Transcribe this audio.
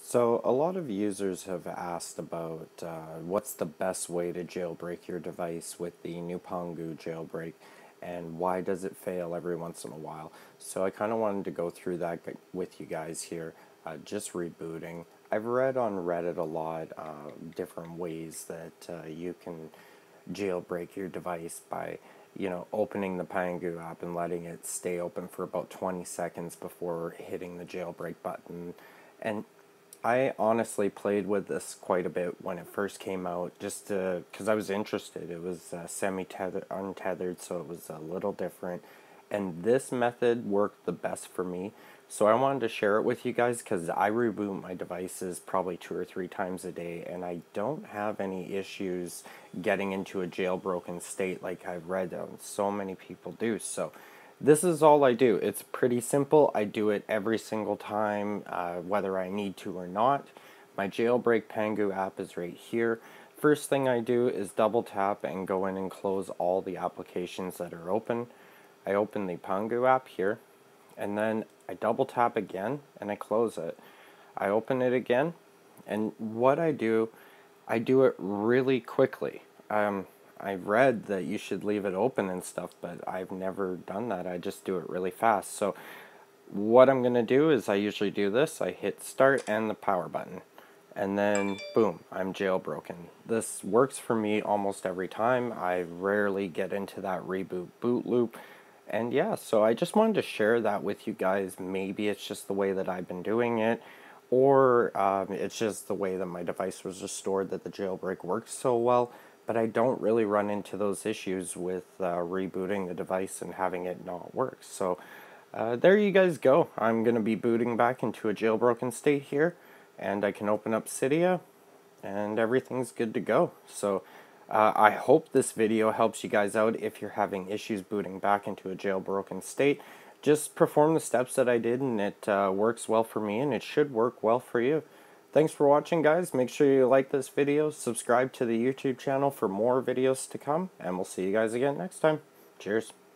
So a lot of users have asked about what's the best way to jailbreak your device with the new Pangu jailbreak, and why does it fail every once in a while. So I kind of wanted to go through that with you guys here, just rebooting. I've read on Reddit a lot different ways that you can jailbreak your device by opening the Pangu app and letting it stay open for about 20 seconds before hitting the jailbreak button. And I honestly played with this quite a bit when it first came out, just because I was interested. It was semi-tethered, untethered, so it was a little different. And this method worked the best for me. So I wanted to share it with you guys because I reboot my devices probably 2 or 3 times a day, and I don't have any issues getting into a jailbroken state like I've read so many people do. So this is all I do. It's pretty simple. I do it every single time, whether I need to or not. My jailbreak Pangu app is right here. First thing I do is double tap and go in and close all the applications that are open. I open the Pangu app here, and then I double tap again and I close it. I open it again, and what I do it really quickly. I read that you should leave it open and stuff, but I've never done that. I just do it really fast. So what I'm going to do is I usually do this. I hit start and the power button, and then boom, I'm jailbroken. This works for me almost every time. I rarely get into that reboot boot loop. And yeah, so I just wanted to share that with you guys. Maybe it's just the way that I've been doing it, or it's just the way that my device was restored that the jailbreak works so well. But I don't really run into those issues with rebooting the device and having it not work. So there you guys go. I'm going to be booting back into a jailbroken state here, and I can open up Cydia, and everything's good to go. So I hope this video helps you guys out if you're having issues booting back into a jailbroken state. Just perform the steps that I did, and it works well for me, and it should work well for you. Thanks for watching, guys. Make sure you like this video, subscribe to the YouTube channel for more videos to come, and we'll see you guys again next time. Cheers.